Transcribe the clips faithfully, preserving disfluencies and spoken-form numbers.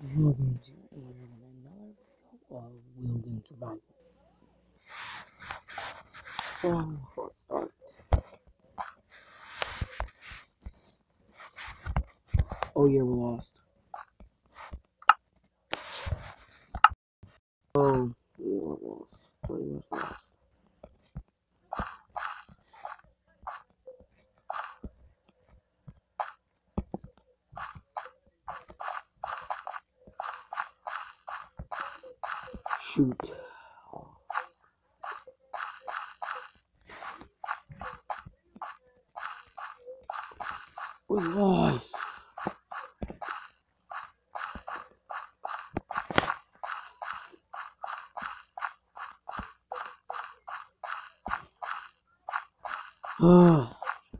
Welcome to another video of Wielding Survival. So, let's start. Oh yeah, we're lost. Oh, we're lost. Pretty much lost. Shoot. We're lost. Ah.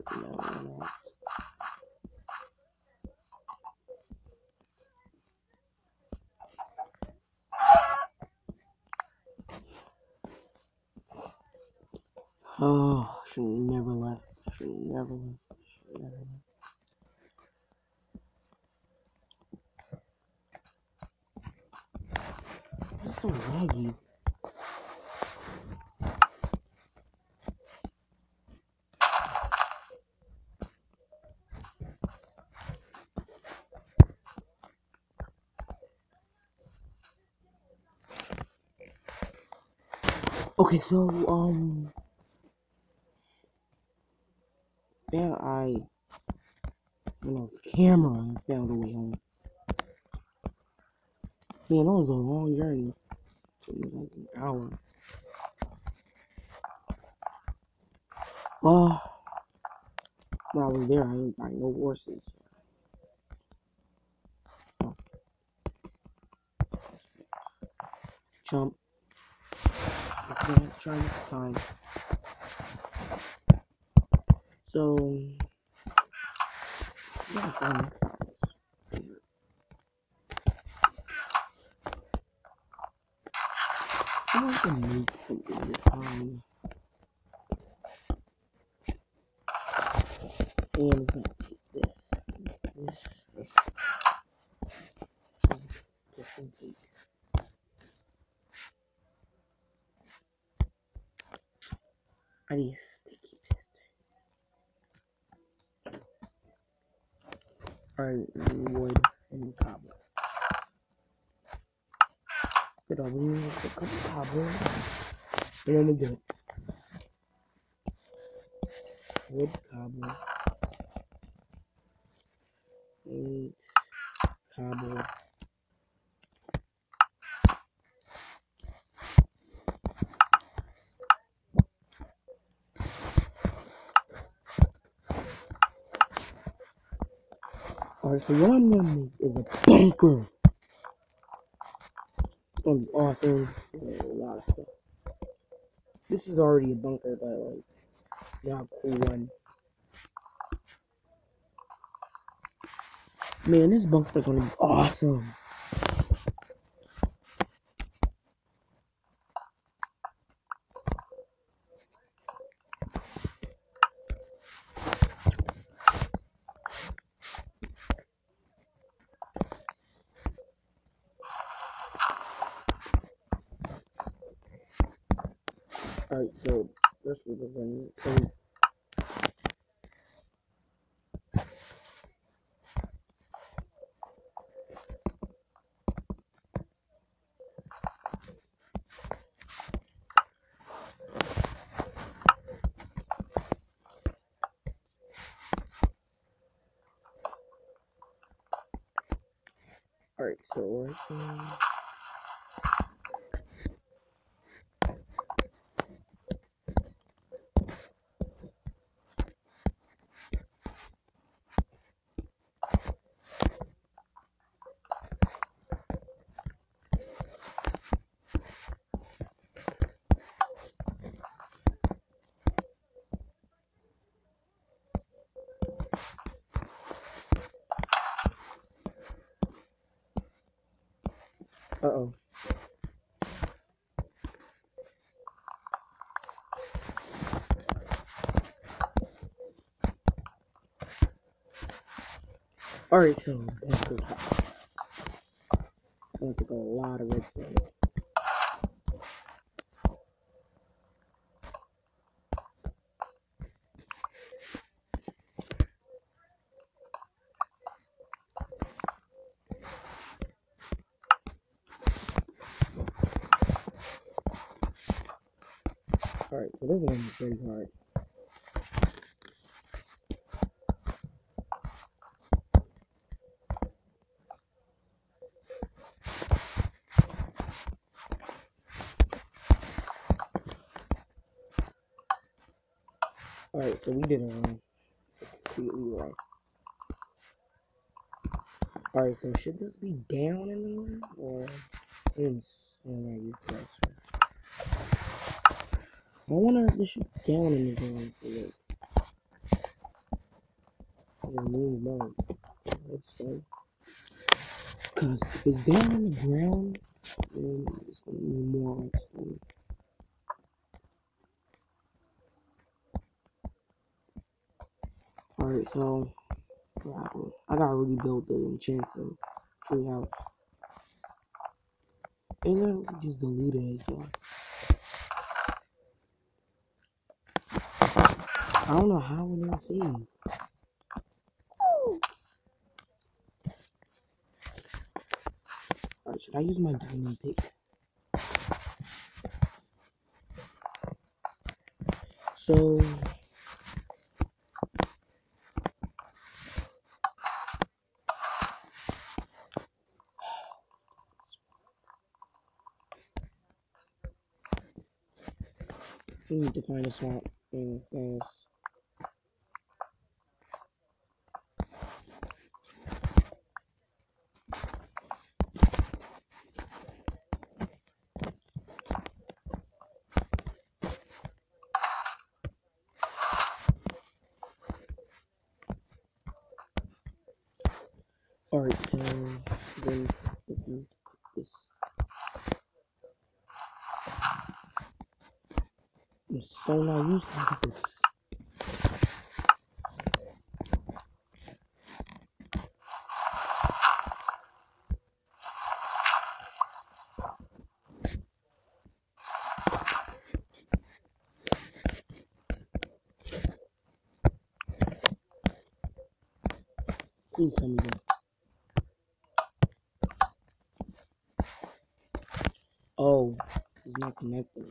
Oh, should never left. Should never left. Should never left. It's so laggy. Okay, so um, yeah, I, you know, camera and found a way home. Man, that was a long journey. It took me like an hour. Well, when I was there, I didn't find no horses. Oh. Jump. Let's go try next time. So, yeah, try next time. I'm going to make something this time. And I'm going to take this. This. Just going to take. I need a sticky piston. Alright, wood and cobble. Good, I'll leave a couple cobble. And then we do it. Wood, cobble. Eight. Cobble. Alright, so what I'm gonna make is a bunker. It's gonna be awesome. A lot of stuff. This is already a bunker, but like, not a cool one. Man, this bunker is gonna be awesome. Alright, so first we're gonna paint. Alright, so we're gonna... Uh-oh. Alright, so let's go. gonna take a lot of redstone. Alright, so this one is pretty hard. Alright, so we did it wrong. Completely wrong. Alright, so should this be down in there? Or in? Oh, yeah, you guys. I wonder if this should be down in the ground for it. It means no. Let's go. Because if it's down on the ground, then it's going to need more redstone. Alright, so I gotta rebuild the enchanted tree house. And then just delete it as well. I don't know how it didn't save. Alright, should I use my diamond pick? So we need to find a swamp thing fast. Alright, so then this. I'm so not used to this. Please tell me that. Oh, it's not connected.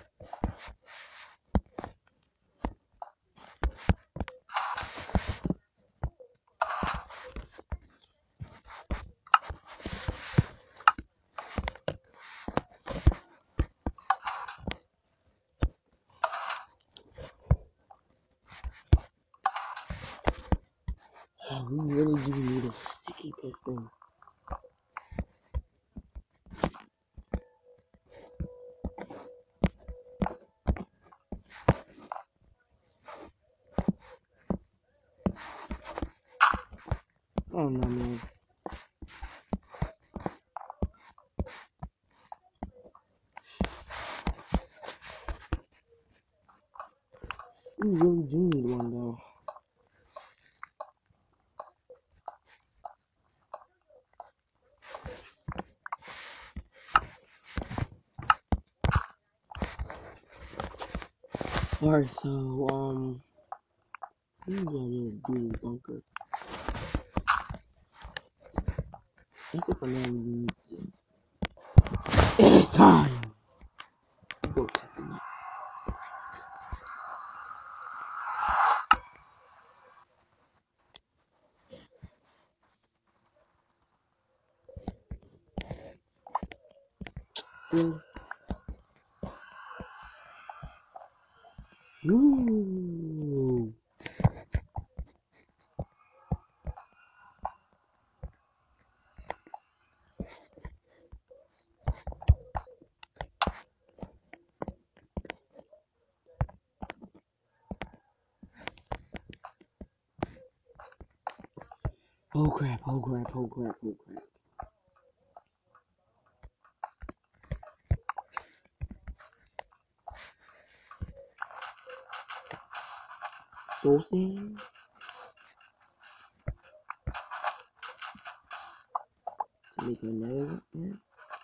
Oh, we really do need a sticky piston. Oh no, man. We really do need one though. Alright, so, um, what are we gonna do this bunker? That's it for now. We need to. It is time! Go check it out. Really? Ooh. Oh crap, oh crap, oh crap, oh crap. So sad. make another one.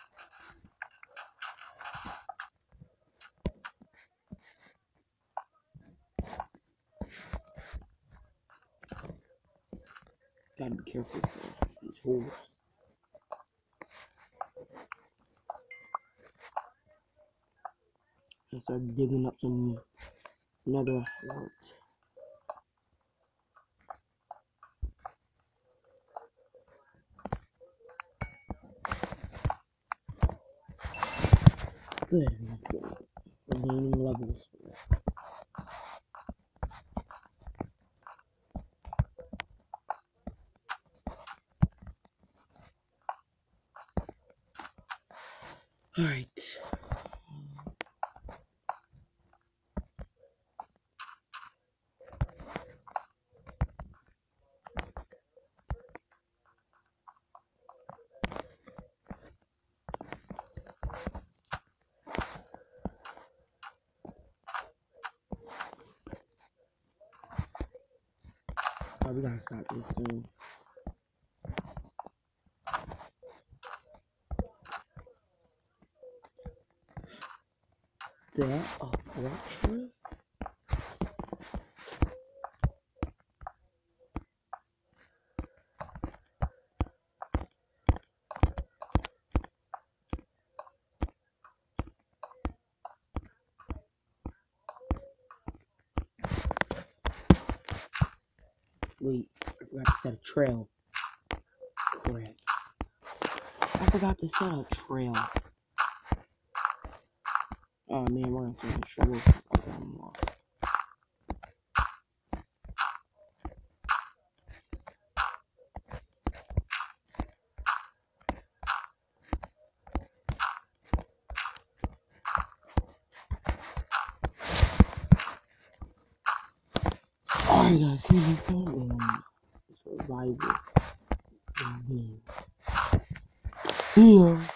Gotta be careful with these holes. I started digging up some nether wart. Good. Remaining levels. Alright. Oh, we gotta stop this soon. That a fortress? Wait, I forgot to set a trail. Crap. I forgot to set a trail. Oh man, we're gonna take a short one more. Alright guys, see you next time on Survival. See ya.